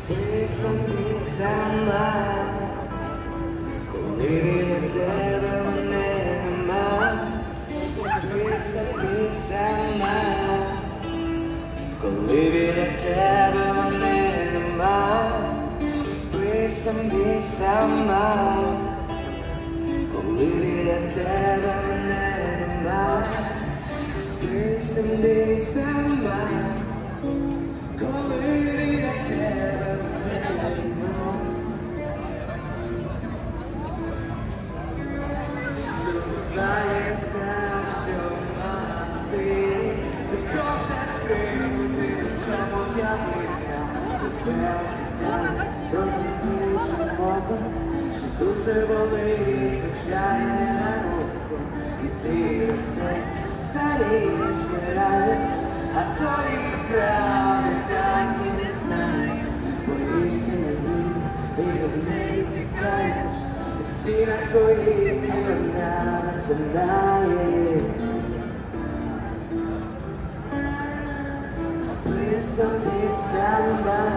Списаний сама, коли від тебе мене нема. Списаний сама, коли біля тебе мене нема. Списаний сама, коли біля тебе мене нема. Списаний сама, коли біля тебе мене нема. Буває так, що мама сині, ти хочеш крикнути, до чого я війна. Тепер розуміючи мову, що дуже болить, хоча й не на руку. І ти ростеш, старієш, вмираєш, а тої правди так і не знаєш. Боїшся її, і від неї тікаєш, у стінах своїх і вона засинає. Спи собі сама,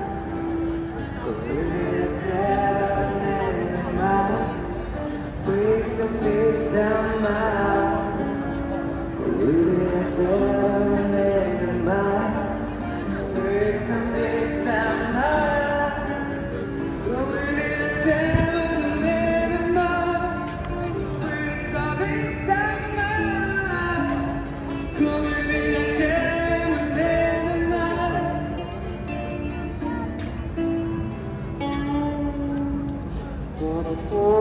коли біля тебе мене нема. Спи собі сама, коли біля тебе мене нема. Спи собі сама, коли біля тебе мене нема. Спи собі сама, коли біля тебе мене нема. Oh,